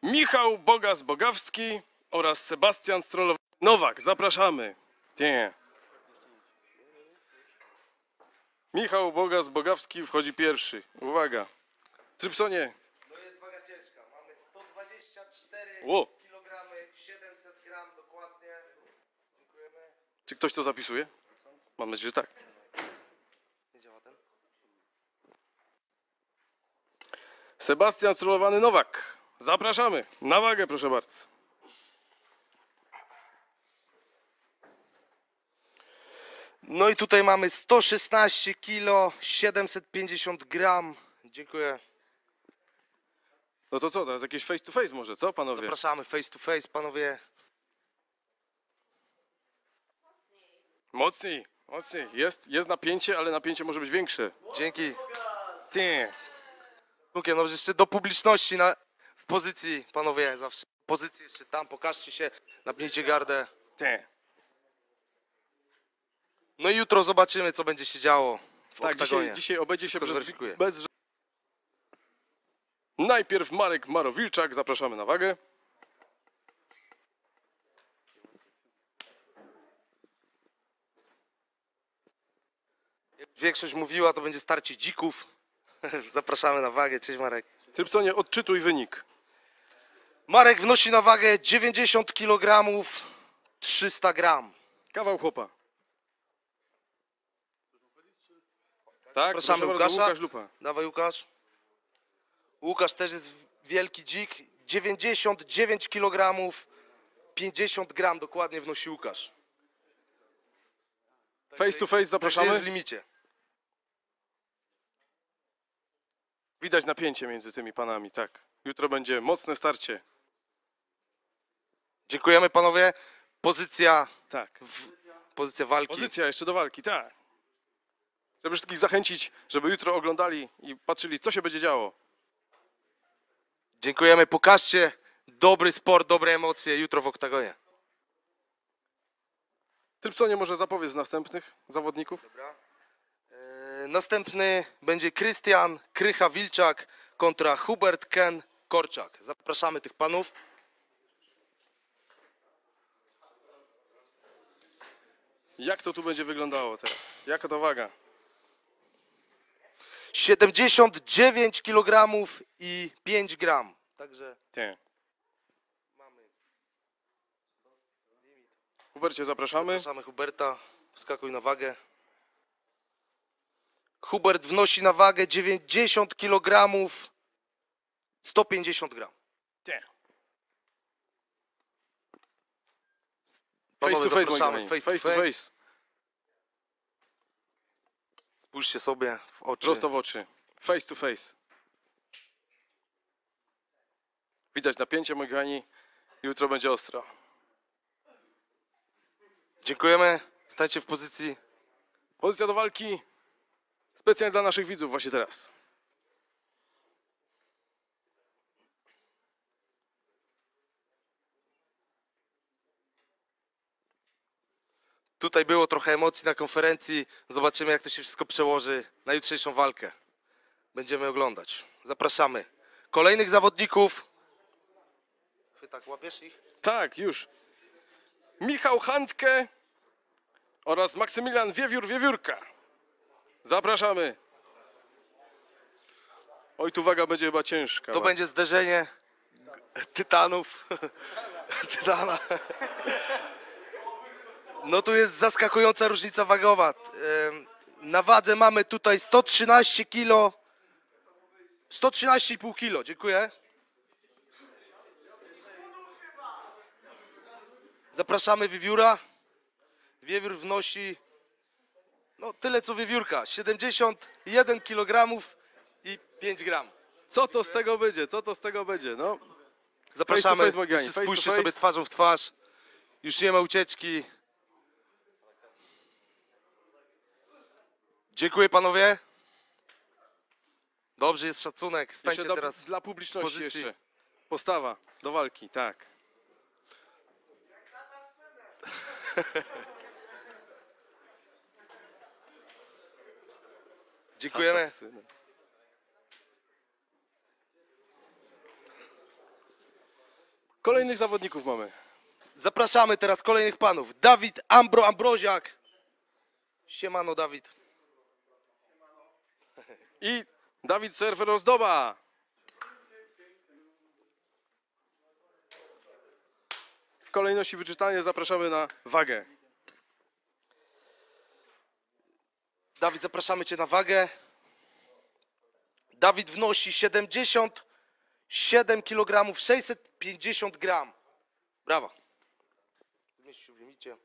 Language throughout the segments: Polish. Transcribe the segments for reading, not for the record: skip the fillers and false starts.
Michał Bogas-Bogawski oraz Sebastian Nowak. Zapraszamy. Nie. Michał Bogas-Bogawski wchodzi pierwszy. Uwaga. Trypsonie. No jest waga ciężka. Mamy 124 Ło. kg, 700 gram dokładnie. Dziękujemy. Czy ktoś to zapisuje? Mam nadzieję, że tak. Nie działa ten? Sebastian Strolowany Nowak. Zapraszamy. Na wagę, proszę bardzo. No i tutaj mamy 116 kg, 750 gram. Dziękuję. No to co, teraz jakieś face to face może, co panowie? Zapraszamy face to face, panowie. Mocniej, mocniej. Jest napięcie, ale napięcie może być większe. Dzięki. Ty. No jeszcze do publiczności w pozycji, panowie, zawsze. Pozycji jeszcze tam, pokażcie się, napnijcie gardę. Ty. No i jutro zobaczymy, co będzie się działo w Tak, oktagonie. dzisiaj obejdzie się Wszystko zweryfikuję. bez... Najpierw Marek Marowilczak, zapraszamy na wagę. Jak większość mówiła, to będzie starcie dzików. Zapraszamy na wagę. Cześć Marek. Trypsonie, odczytuj wynik. Marek wnosi na wagę 90 kg, 300 gram. Kawał chłopa. Tak, Zapraszamy proszę bardzo, Łukasza. Łukasz Lupa. Dawaj Łukasz. Łukasz też jest wielki dzik. 99 kg, 50 gram dokładnie wnosi Łukasz. Face to face Także zapraszamy. jest w limicie. Widać napięcie między tymi panami, tak. Jutro będzie mocne starcie. Dziękujemy panowie. Pozycja walki. Pozycja jeszcze do walki, tak. Żeby wszystkich zachęcić, żeby jutro oglądali i patrzyli, co się będzie działo. Dziękujemy. Pokażcie dobry sport, dobre emocje jutro w oktagonie. Trypsonie, może zapowiedz następnych zawodników? Dobra. Następny będzie Krystian Krycha-Wilczak kontra Hubert Ken Korczak. Zapraszamy tych panów. Jak to tu będzie wyglądało teraz? Jaka to waga? 79 kg i 5 gram. Także Nie. mamy. Hubercie, zapraszamy. Zapraszamy Huberta. Wskakuj na wagę. Hubert wnosi na wagę 90 kg, 150 gram. Nie. Panowie, Face to face, moi zapraszamy. kochani. Face to face. Spójrzcie sobie w oczy. Prosto w oczy. Face to face. Widać napięcie, moi kochani. Jutro będzie ostro. Dziękujemy. Stańcie w pozycji. Pozycja do walki. Specjalnie dla naszych widzów właśnie teraz. Tutaj było trochę emocji na konferencji. Zobaczymy, jak to się wszystko przełoży na jutrzejszą walkę. Będziemy oglądać. Zapraszamy. Kolejnych zawodników. Ty tak łapiesz ich? Tak, już. Michał Handke oraz Maksymilian Wiewiórka. Zapraszamy. Oj, tu waga będzie chyba ciężka. To będzie zderzenie tytanów. Tytana. No tu jest zaskakująca różnica wagowa. Na wadze mamy tutaj 113 kg. 113,5 kg. Dziękuję. Zapraszamy Wiewióra. Wiewiór wnosi no tyle co Wiewiórka. 71 kg i 5 gram. Co to z tego będzie? Co to z tego będzie? No. Zapraszamy. face, moi kochani, Jeszcze face to spójrzcie face. sobie twarzą w twarz. Już nie ma ucieczki. Dziękuję panowie. Dobrze, jest szacunek. Stańcie Jeszcze teraz dla publiczności pozycji. jeszcze. Postawa do walki, tak. Dziękujemy. Kolejnych zawodników mamy. Zapraszamy teraz kolejnych panów. Dawid Ambroziak. Siemano, Dawid. I Dawid Surfer Ozdoba. W kolejności wyczytania zapraszamy na wagę. Dawid, zapraszamy cię na wagę. Dawid wnosi 77 kg 650 gram. Brawa. Zmieścił się w limicie.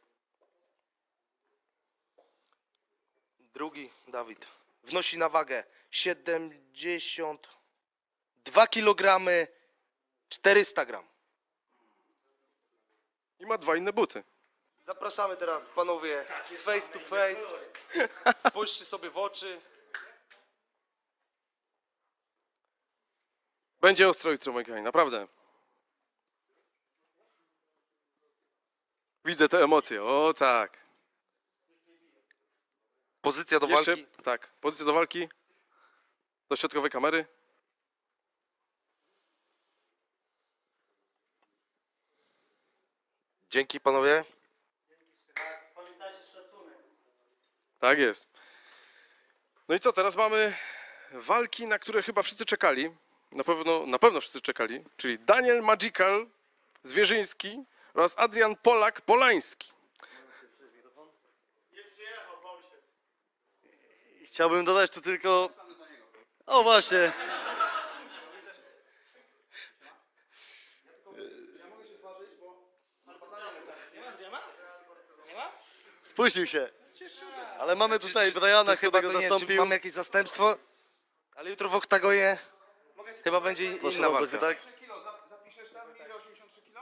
Drugi Dawid wnosi na wagę 72 kg 400 gram. I ma 2 inne buty. Zapraszamy teraz, panowie, face to face. Spójrzcie sobie w oczy. Będzie ostro jutro, moi kochani, naprawdę. Widzę te emocje, o tak. Pozycja do Jeszcze, walki. tak, pozycja do walki. Do środkowej kamery. Dzięki, panowie. Tak jest. No i co, teraz mamy walki, na które chyba wszyscy czekali. Na pewno wszyscy czekali. Czyli Daniel Magical Zwierzyński oraz Adrian Polak Polański. Chciałbym dodać tu tylko... O właśnie. Spóźnił się. Ale mamy tutaj Briana, chyba go to nie, czy zastąpił. mamy jakieś zastępstwo, ale jutro w oktagonie chyba będzie Proszę inna bardzo, walka. tak? Zapiszesz tam, ile 83 kg?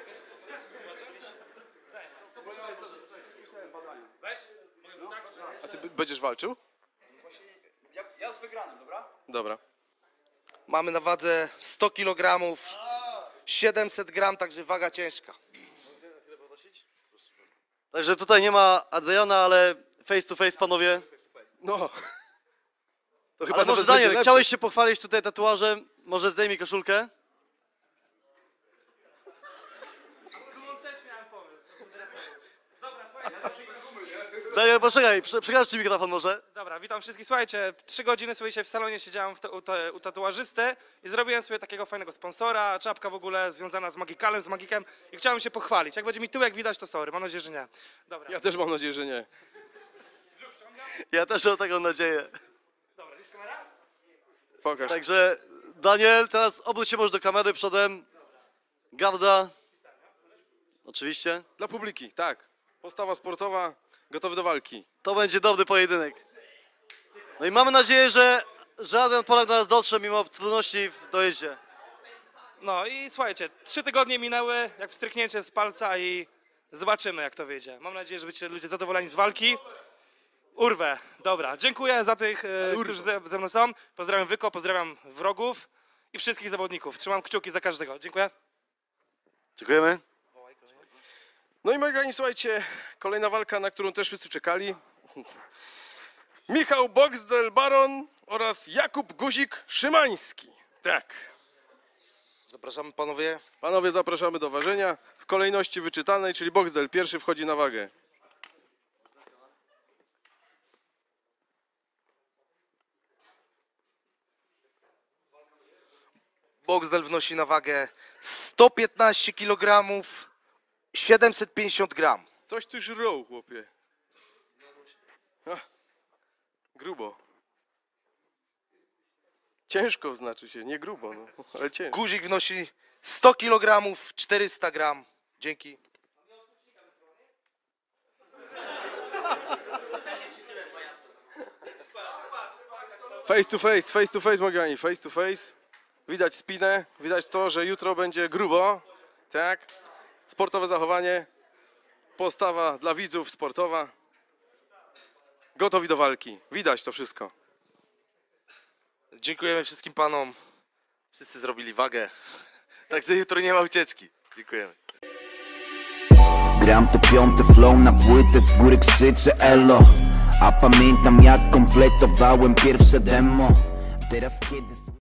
A ty będziesz walczył? Ja z wygranym, dobra? Dobra. Mamy na wadze 100 kg 700 gram, także waga ciężka. Także tutaj nie ma Adriana, ale face to face, panowie. No. To chyba Ale może nawet będzie Daniel, lepsze. chciałeś się pochwalić tutaj tatuażem? Może zdejmij koszulkę? Też miałem pomysł. Dobra, słuchajcie. Daniel, poczekaj, przekaż ci mikrofon może. Dobra, witam wszystkich. Słuchajcie, 3 godziny sobie się w salonie siedziałem u tatuażysty i zrobiłem sobie takiego fajnego sponsora, czapka w ogóle związana z Magicalem, z Magikiem i chciałem się pochwalić. Jak będzie mi tyłek widać, to sorry, mam nadzieję, że nie. Dobra, Ja też mam nadzieję, że nie. Ja też mam taką nadzieję. dobra, jest kamera? Pokaż. Także Daniel, teraz obróć się może do kamery przodem. Garda. Oczywiście. Dla publiki, tak. Postawa sportowa, gotowy do walki. To będzie dobry pojedynek. No i mamy nadzieję, że Adrian Polak do nas dotrze mimo trudności w dojeździe. No i słuchajcie, 3 tygodnie minęły, jak wstryknięcie z palca i zobaczymy, jak to wyjdzie. Mam nadzieję, że będziecie ludzie zadowoleni z walki. Urwę, dobra. Dziękuję za tych, którzy ze mną są. Pozdrawiam Wyko, pozdrawiam wrogów i wszystkich zawodników. Trzymam kciuki za każdego. Dziękuję. Dziękujemy. No i moi kochani, słuchajcie, kolejna walka, na którą też wszyscy czekali. Michał Boxdel-Baron oraz Jakub Guzik-Szymański. Tak. Zapraszamy, panowie. Panowie, zapraszamy do ważenia. W kolejności wyczytanej, czyli Boxdel pierwszy wchodzi na wagę. Boxdel wnosi na wagę 115 kg 750 gram. Coś tu żrą, chłopie. Grubo. Ciężko znaczy się, nie grubo, no, ale ciężko. Guzik wnosi 100 kg 400 gram. Dzięki. Face to face, moi kochani, face to face. Widać spinę, widać to, że jutro będzie grubo, tak? Sportowe zachowanie, postawa dla widzów sportowa. Gotowi do walki, widać to wszystko. Dziękujemy wszystkim panom. Wszyscy zrobili wagę. Także jutro nie ma ucieczki. Dziękujemy. Gram to piąty flow na płytę, z góry krzyczę elo. A pamiętam jak kompletowałem pierwsze demo. Teraz kiedy